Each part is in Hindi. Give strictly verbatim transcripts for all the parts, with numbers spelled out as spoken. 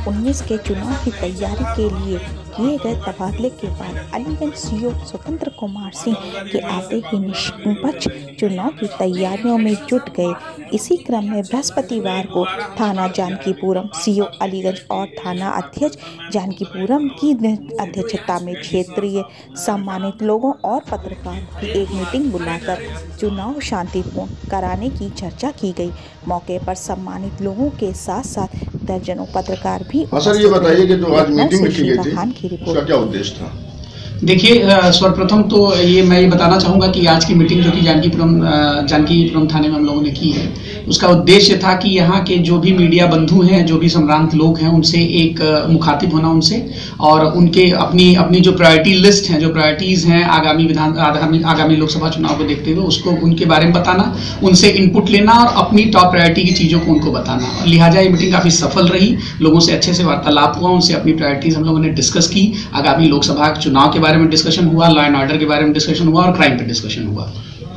उन्नीस के चुनाव की तैयारी के लिए किए गए तबादले के बाद अलीगंज सीओ स्वतंत्र कुमार सिंह के आते ही निष्पक्ष चुनाव की तैयारियों में जुट गए। इसी क्रम में बृहस्पतिवार को थाना जानकीपुरम सीओ अलीगंज और थाना अध्यक्ष जानकीपुरम की अध्यक्षता में क्षेत्रीय सम्मानित लोगों और पत्रकारों की एक मीटिंग बुलाकर चुनाव शांतिपूर्ण कराने की चर्चा की गई। मौके पर सम्मानित लोगों के साथ साथ दर्जनों पत्रकार भी। हाँ सर, ये बताइए कि जो आज मीटिंग रखी गई थी उसका क्या उद्देश्य था? देखिए, सर्वप्रथम तो ये मैं ये बताना चाहूँगा कि आज की मीटिंग जो कि जानकीपुरम जानकीपुरम थाने में हम लोगों ने की है, उसका उद्देश्य था कि यहाँ के जो भी मीडिया बंधु हैं, जो भी सम्भ्रांत लोग हैं, उनसे एक मुखातिब होना उनसे, और उनके अपनी अपनी जो प्रायोरिटी लिस्ट हैं, जो प्रायोरिटीज़ हैं आगामी विधान आगामी आगामी लोकसभा चुनाव को देखते हुए, उसको उनके बारे में बताना, उनसे इनपुट लेना और अपनी टॉप प्रायोरिटी की चीज़ों को उनको बताना। और लिहाजा ये मीटिंग काफ़ी सफल रही, लोगों से अच्छे से वार्तालाप हुआ, उनसे अपनी प्रायोरिटीज़ हम लोगों ने डिस्कस की। आगामी लोकसभा चुनाव के बारे में डिस्कशन हुआ, लॉ एंड ऑर्डर के बारे में डिस्कशन हुआ और क्राइम पे डिस्कशन हुआ।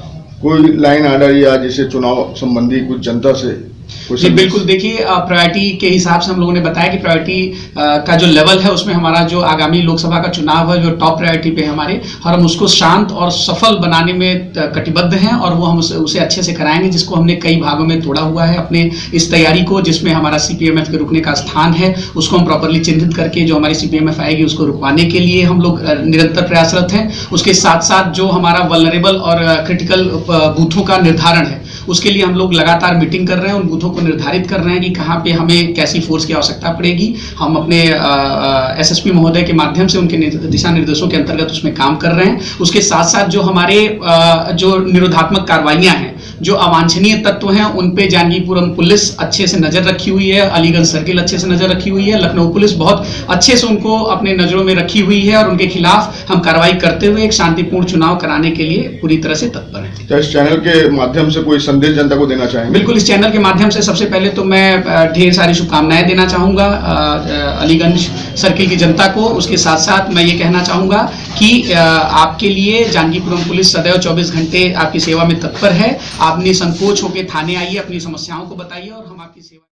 कोई लाइन ऑर्डर या जैसे चुनाव संबंधी कुछ जनता से? जी बिल्कुल, देखिए प्रायोरिटी के हिसाब से हम लोगों ने बताया कि प्रायोरिटी का जो लेवल है उसमें हमारा जो आगामी लोकसभा का चुनाव है जो टॉप प्रायोरिटी पे है हमारे, और हम उसको शांत और सफल बनाने में कटिबद्ध हैं और वो हम उसे, उसे अच्छे से कराएंगे, जिसको हमने कई भागों में तोड़ा हुआ है अपने इस तैयारी को, जिसमें हमारा सीपीएमएफ के रुकने का स्थान है उसको हम प्रॉपरली चिन्हित करके जो हमारी सीपीएमएफ आएगी उसको रुकवाने के लिए हम लोग निरंतर प्रयासरत हैं। उसके साथ साथ जो हमारा वल्नरेबल और क्रिटिकल बूथों का निर्धारण है उसके लिए हम लोग लगातार मीटिंग कर रहे हैं, उन बूथों को निर्धारित कर रहे हैं कि कहाँ पे हमें कैसी फोर्स की आवश्यकता पड़ेगी। हम अपने एसएसपी महोदय के माध्यम से उनके दिशा निर्देशों के अंतर्गत उसमें काम कर रहे हैं। उसके साथ साथ जो हमारे आ, जो निरोधात्मक कार्रवाइयाँ हैं, जो अवांछनीय तत्व हैं, उन पे जानकीपुरम पुलिस अच्छे से नजर रखी हुई है, अलीगंज सर्किल अच्छे से नजर रखी हुई है, लखनऊ पुलिस बहुत अच्छे से उनको अपने नजरों में रखी हुई है और उनके खिलाफ हम कार्रवाई करते हुए एक शांतिपूर्ण चुनाव कराने के लिए पूरी तरह से तत्पर हैं। तो इस चैनल के माध्यम से कोई संदेश जनता को देना चाहेंगे? बिल्कुल, इस चैनल के माध्यम से सबसे पहले तो मैं ढेर सारी शुभकामनाएं देना चाहूँगा अलीगंज सर्किल की जनता को। उसके साथ साथ मैं ये कहना चाहूँगा कि आपके लिए जानकीपुरम पुलिस सदैव चौबीस घंटे आपकी सेवा में तत्पर है। आप निसंकोच होकर थाने आइए, अपनी समस्याओं को बताइए और हम आपकी सेवा